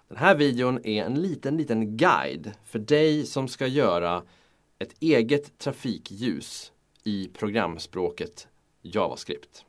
Den här videon är en liten guide för dig som ska göra ett eget trafikljus i programspråket JavaScript.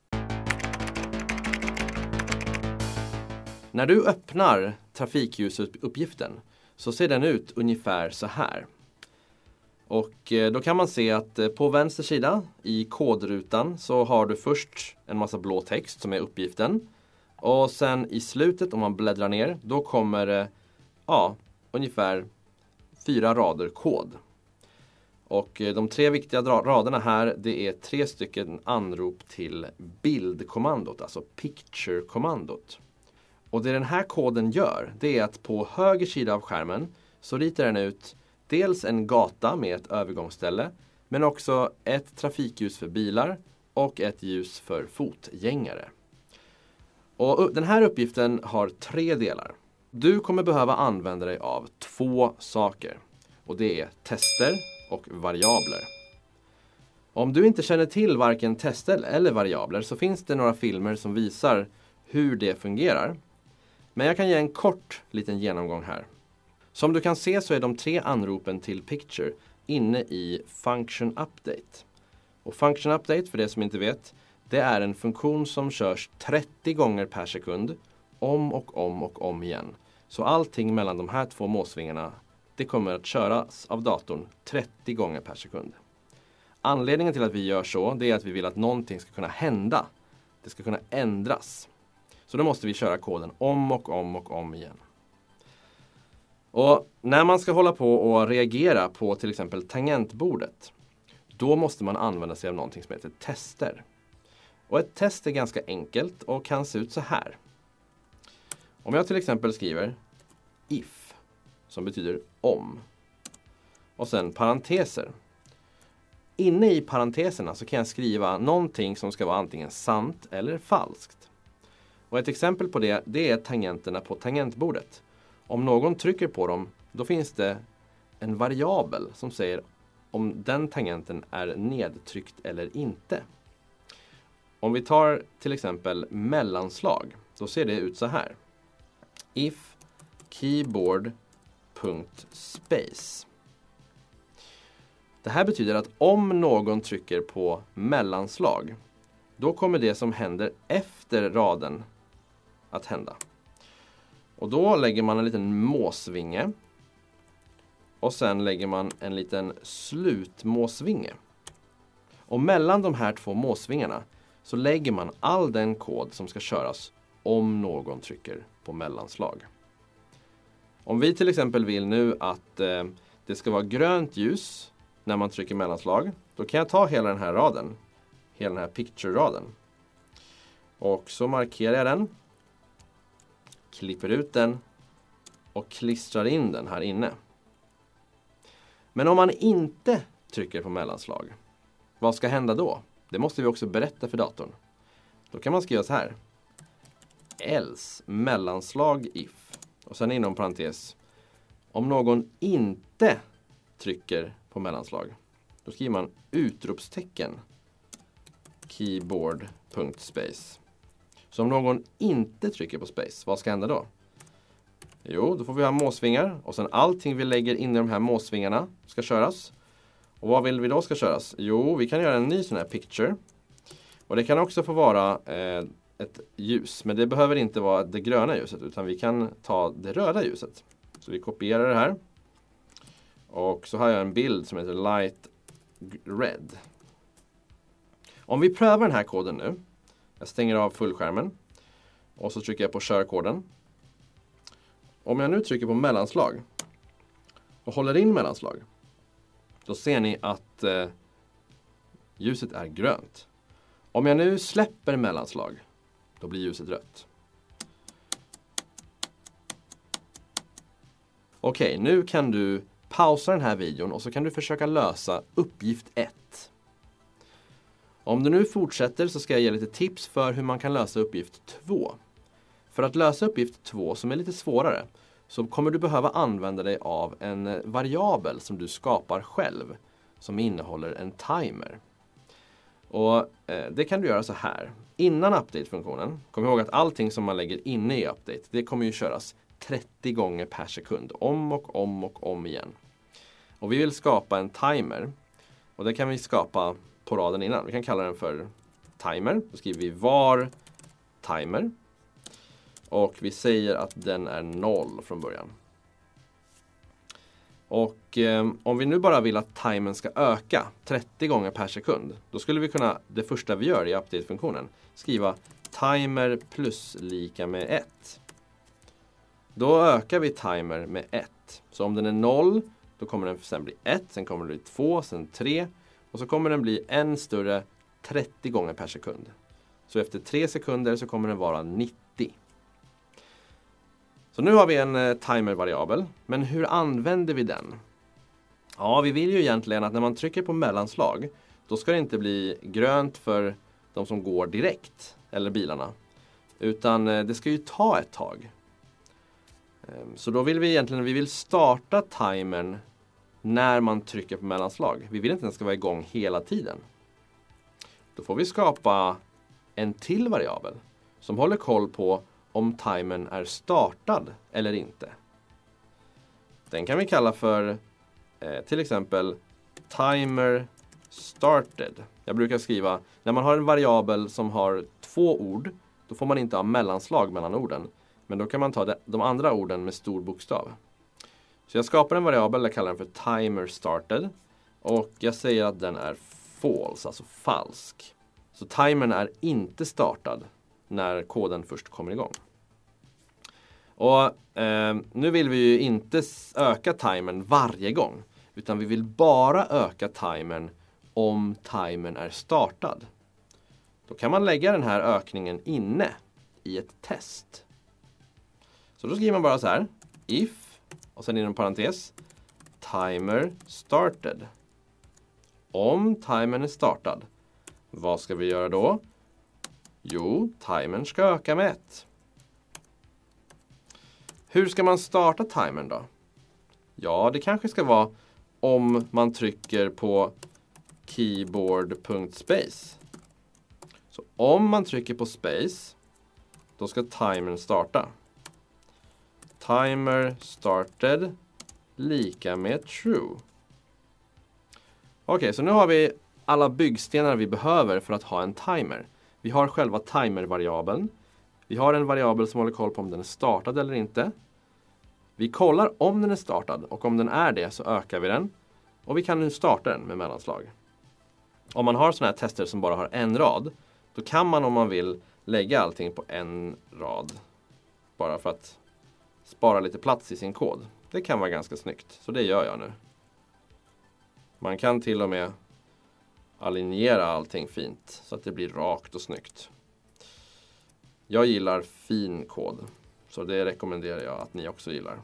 När du öppnar trafikljusuppgiften så ser den ut ungefär så här. Och då kan man se att på vänster sida i kodrutan så har du först en massa blå text som är uppgiften. Och sen i slutet, om man bläddrar ner, då kommer det ungefär 4 rader kod. Och de 3 viktiga raderna här, det är 3 stycken anrop till bildkommandot, alltså picture-kommandot. Och det den här koden gör, det är att på höger sida av skärmen så ritar den ut dels en gata med ett övergångsställe, men också ett trafikljus för bilar och ett ljus för fotgängare. Och den här uppgiften har 3 delar. Du kommer behöva använda dig av 2 saker. Och det är tester och variabler. Om du inte känner till varken tester eller variabler så finns det några filmer som visar hur det fungerar. Men jag kan ge en kort liten genomgång här. Som du kan se så är de 3 anropen till picture inne i function update. Och function update, för det som inte vet, det är en funktion som körs 30 gånger per sekund om och om igen. Så allting mellan de här 2 måsvingarna, det kommer att köras av datorn 30 gånger per sekund. Anledningen till att vi gör så, det är att vi vill att någonting ska kunna hända. Det ska kunna ändras. Så då måste vi köra koden om och om igen. Och när man ska hålla på och reagera på till exempel tangentbordet, då måste man använda sig av någonting som heter tester. Och ett test är ganska enkelt och kan se ut så här. Om jag till exempel skriver if, som betyder om, och sen parenteser. Inne i parenteserna så kan jag skriva någonting som ska vara antingen sant eller falskt. Och ett exempel på det är tangenterna på tangentbordet. Om någon trycker på dem, då finns det en variabel som säger om den tangenten är nedtryckt eller inte. Om vi tar till exempel mellanslag, då ser det ut så här. If keyboard.space. Det här betyder att om någon trycker på mellanslag, då kommer det som händer efter raden att hända. Och då lägger man en liten måsvinge. Och sen lägger man en liten slutmåsvinge. Och mellan de här 2 måsvingarna så lägger man all den kod som ska köras om någon trycker på mellanslag. Om vi till exempel vill nu att det ska vara grönt ljus när man trycker mellanslag, då kan jag ta hela den här raden, hela den här picture-raden. Och så markerar jag den, klipper ut den och klistrar in den här inne. Men om man inte trycker på mellanslag, vad ska hända då? Det måste vi också berätta för datorn. Då kan man skriva så här. Else mellanslag if. Och sen inom parentes. Om någon inte trycker på mellanslag, då skriver man utropstecken keyboard.space. Så om någon inte trycker på space, vad ska hända då? Jo, då får vi ha måsvingar. Och sen allting vi lägger in i de här måsvingarna ska köras. Och vad vill vi då ska köras? Jo, vi kan göra en ny sån här picture. Och det kan också få vara ett ljus. Men det behöver inte vara det gröna ljuset, utan vi kan ta det röda ljuset. Så vi kopierar det här. Och så har jag en bild som heter light red. Om vi prövar den här koden nu. Jag stänger av fullskärmen. Och så trycker jag på körkoden. Om jag nu trycker på mellanslag och håller in mellanslag, då ser ni att ljuset är grönt. Om jag nu släpper mellanslag, då blir ljuset rött. Okej, nu kan du pausa den här videon och så kan du försöka lösa uppgift 1. Om du nu fortsätter så ska jag ge lite tips för hur man kan lösa uppgift 2. För att lösa uppgift 2, som är lite svårare, så kommer du behöva använda dig av en variabel som du skapar själv, som innehåller en timer. Och det kan du göra så här. Innan update-funktionen, kom ihåg att allting som man lägger inne i update, det kommer ju köras 30 gånger per sekund. Om och om och om igen. Och vi vill skapa en timer. Och det kan vi skapa på raden innan. Vi kan kalla den för timer. Då skriver vi var timer. Och vi säger att den är 0 från början. Och om vi nu bara vill att timern ska öka 30 gånger per sekund. Då skulle vi kunna, det första vi gör i update-funktionen, skriva timer plus lika med 1. Då ökar vi timer med 1. Så om den är 0, då kommer den sen bli 1, sen kommer det bli 2, sen 3. Och så kommer den bli än större 30 gånger per sekund. Så efter 3 sekunder så kommer den vara 90. Så nu har vi en timer-variabel. Men hur använder vi den? Ja, vi vill ju egentligen att när man trycker på mellanslag, då ska det inte bli grönt för de som går direkt, eller bilarna. Utan det ska ju ta ett tag. Så då vill vi vill starta timern när man trycker på mellanslag. Vi vill inte att den ska vara igång hela tiden. Då får vi skapa en till variabel som håller koll på om timern är startad eller inte. Den kan vi kalla för till exempel timer started. Jag brukar skriva, när man har en variabel som har 2 ord, då får man inte ha mellanslag mellan orden. Men då kan man ta de andra orden med stor bokstav. Så jag skapar en variabel, jag kallar den för timer started. Och jag säger att den är false, alltså falsk. Så timern är inte startad när koden först kommer igång. Och nu vill vi ju inte öka timern varje gång. Utan vi vill bara öka timern om timern är startad. Då kan man lägga den här ökningen inne i ett test. Så då skriver man bara så här. If, och sen inom parentes, timer started. Om timern är startad, vad ska vi göra då? Jo, timern ska öka med 1. Hur ska man starta timern då? Ja, det kanske ska vara om man trycker på keyboard.space. Så om man trycker på space, då ska timern starta. Timer started lika med true. Okej, så nu har vi alla byggstenar vi behöver för att ha en timer. Vi har själva timer-variabeln. Vi har en variabel som håller koll på om den är startad eller inte. Vi kollar om den är startad, och om den är det så ökar vi den. Och vi kan nu starta den med mellanslag. Om man har sådana här tester som bara har en rad, då kan man, om man vill, lägga allting på en rad. Bara för att spara lite plats i sin kod. Det kan vara ganska snyggt, så det gör jag nu. Man kan till och med alignera allting fint så att det blir rakt och snyggt. Jag gillar fin kod, så det rekommenderar jag att ni också gillar.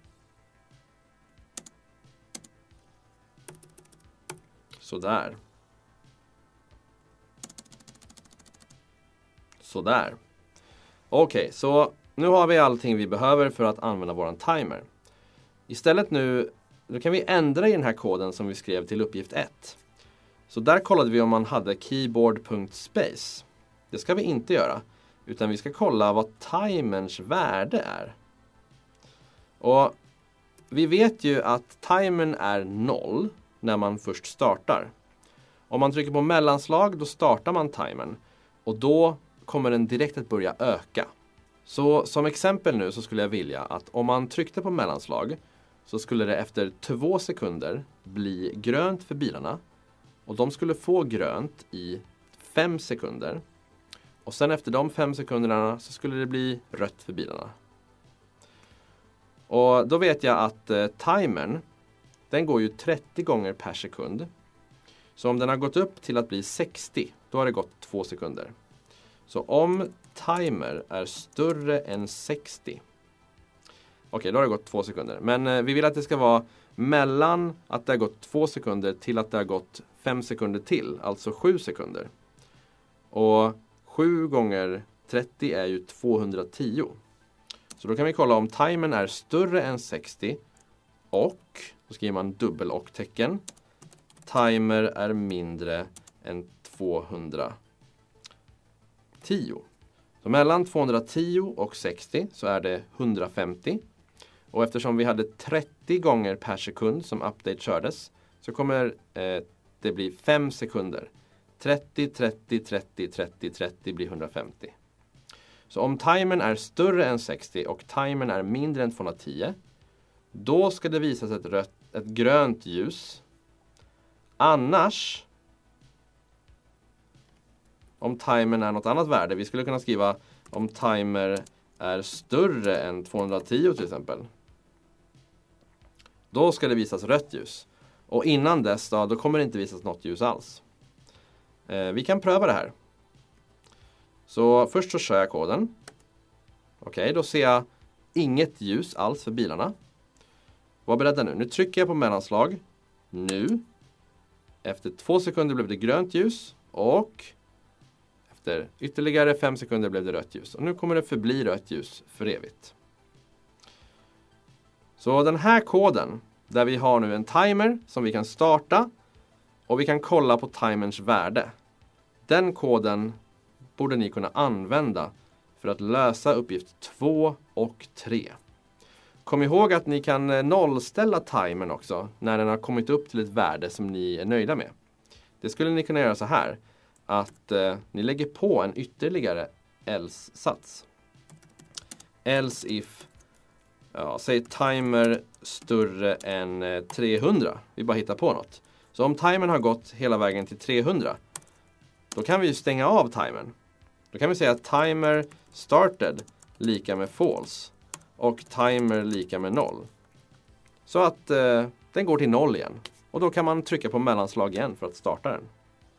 Sådär. Sådär. Okej, så nu har vi allting vi behöver för att använda våran timer. Istället nu kan vi ändra i den här koden som vi skrev till uppgift 1. Så där kollade vi om man hade keyboard.space. Det ska vi inte göra. Utan vi ska kolla vad timerns värde är. Och vi vet ju att timern är 0 när man först startar. Om man trycker på mellanslag, då startar man timern. Och då kommer den direkt att börja öka. Så som exempel nu så skulle jag vilja att om man tryckte på mellanslag, så skulle det efter 2 sekunder bli grönt för bilarna. Och de skulle få grönt i 5 sekunder. Och sen efter de 5 sekunderna så skulle det bli rött för bilarna. Och då vet jag att timern, den går ju 30 gånger per sekund. Så om den har gått upp till att bli 60, då har det gått 2 sekunder. Så om timer är större än 60. Okej, då har det gått 2 sekunder. Men vi vill att det ska vara mellan att det har gått 2 sekunder till att det har gått 5 sekunder till. Alltså 7 sekunder. Och 7 gånger 30 är ju 210. Så då kan vi kolla om timern är större än 60. Och, då skriver man dubbel och tecken. Timer är mindre än 210. Så mellan 210 och 60 så är det 150. Och eftersom vi hade 30 gånger per sekund som update kördes så kommer det bli 5 sekunder. 30, 30, 30, 30, 30 blir 150. Så om timern är större än 60 och timern är mindre än 210, då ska det visas ett grönt ljus. Annars, om timern är något annat värde, vi skulle kunna skriva om timer är större än 210 till exempel. Då ska det visas rött ljus. Och innan dess då kommer det inte visas något ljus alls. Vi kan pröva det här. Så först så kör jag koden. Okej, då ser jag inget ljus alls för bilarna. Var beredda nu. Nu trycker jag på mellanslag. Nu. Efter 2 sekunder blev det grönt ljus. Och efter ytterligare 5 sekunder blev det rött ljus. Och nu kommer det förbli rött ljus för evigt. Så den här koden, där vi har nu en timer som vi kan starta. Och vi kan kolla på timerns värde. Den koden borde ni kunna använda för att lösa uppgift 2 och 3. Kom ihåg att ni kan nollställa timern också när den har kommit upp till ett värde som ni är nöjda med. Det skulle ni kunna göra så här, att ni lägger på en ytterligare else-sats. Else if, säg timer större än 300. Vi bara hittar på något. Så om timern har gått hela vägen till 300, då kan vi ju stänga av timern. Då kan vi säga att timer started lika med false och timer lika med 0. Så att den går till 0 igen. Och då kan man trycka på mellanslag igen för att starta den.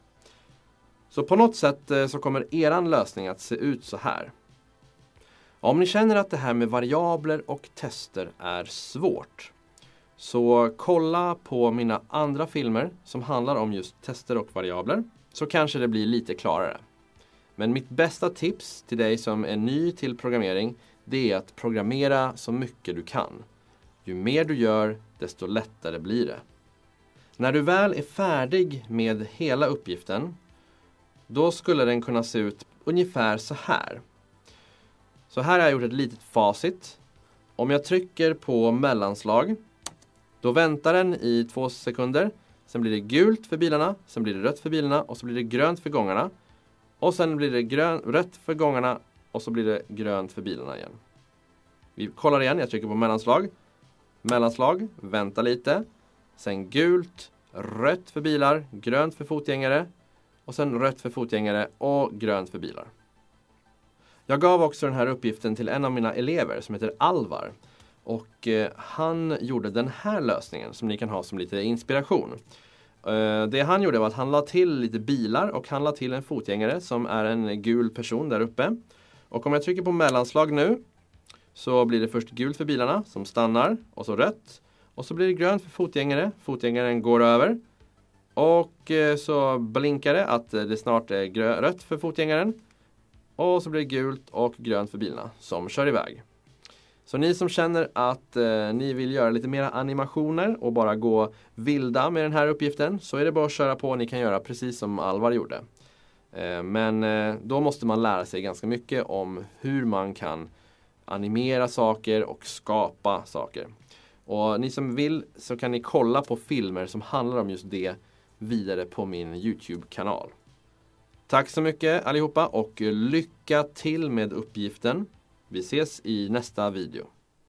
Så på något sätt så kommer eran lösning att se ut så här. Om ni känner att det här med variabler och tester är svårt, så kolla på mina andra filmer som handlar om just tester och variabler. Så kanske det blir lite klarare. Men mitt bästa tips till dig som är ny till programmering, det är att programmera så mycket du kan. Ju mer du gör, desto lättare blir det. När du väl är färdig med hela uppgiften, då skulle den kunna se ut ungefär så här. Så här har jag gjort ett litet facit. Om jag trycker på mellanslag, då väntar den i 2 sekunder. Sen blir det gult för bilarna, sen blir det rött för bilarna och så blir det grönt för gångarna. Och sen blir det rött för gångarna och så blir det grönt för bilarna igen. Vi kollar igen, jag trycker på mellanslag. Mellanslag, vänta lite. Sen gult, rött för bilar, grönt för fotgängare. Och sen rött för fotgängare och grönt för bilar. Jag gav också den här uppgiften till en av mina elever som heter Alvar. Och han gjorde den här lösningen som ni kan ha som lite inspiration. Det han gjorde var att han la till lite bilar och han la till en fotgängare som är en gul person där uppe. Och om jag trycker på mellanslag nu så blir det först gult för bilarna som stannar och så rött. Och så blir det grönt för fotgängare. Fotgängaren går över. Och så blinkar det att det snart är rött för fotgängaren. Och så blir det gult och grönt för bilarna som kör iväg. Så ni som känner att ni vill göra lite mera animationer och bara gå vilda med den här uppgiften, så är det bara att köra på. Ni kan göra precis som Alvar gjorde. Men då måste man lära sig ganska mycket om hur man kan animera saker och skapa saker. Och ni som vill så kan ni kolla på filmer som handlar om just det vidare på min YouTube-kanal. Tack så mycket allihopa och lycka till med uppgiften. Vi ses i nästa video.